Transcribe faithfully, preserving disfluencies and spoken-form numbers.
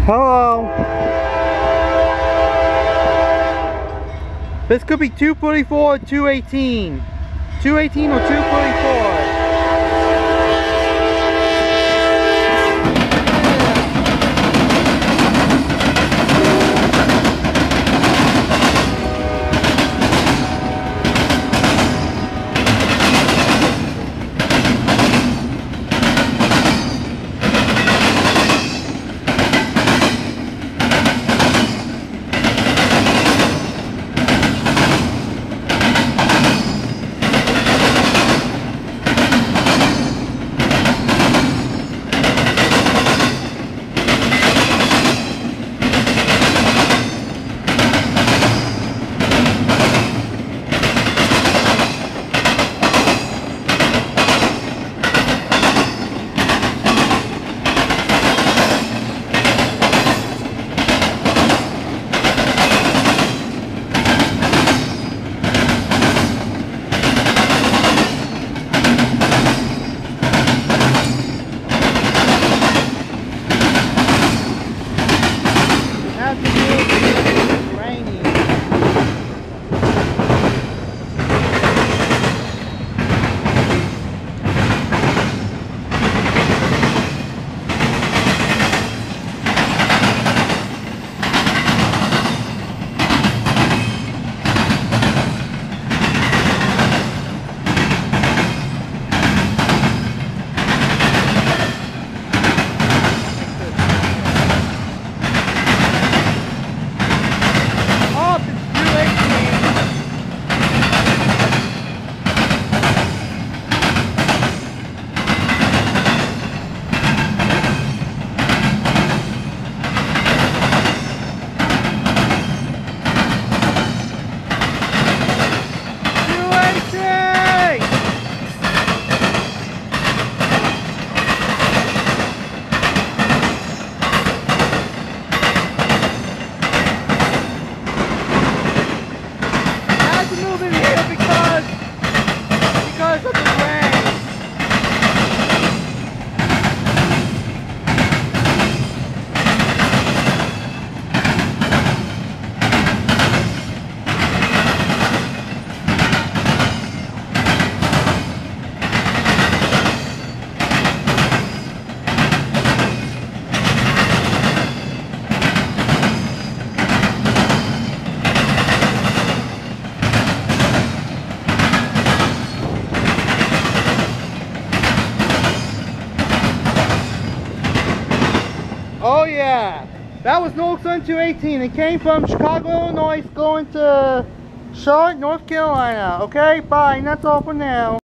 Hello. This could be two forty-four or two eighteen. two eighteen or two forty-four. Oh yeah, that was Norfolk Southern two eighteen. It came from Chicago, Illinois, going to Charlotte, North Carolina. Okay, bye, and that's all for now.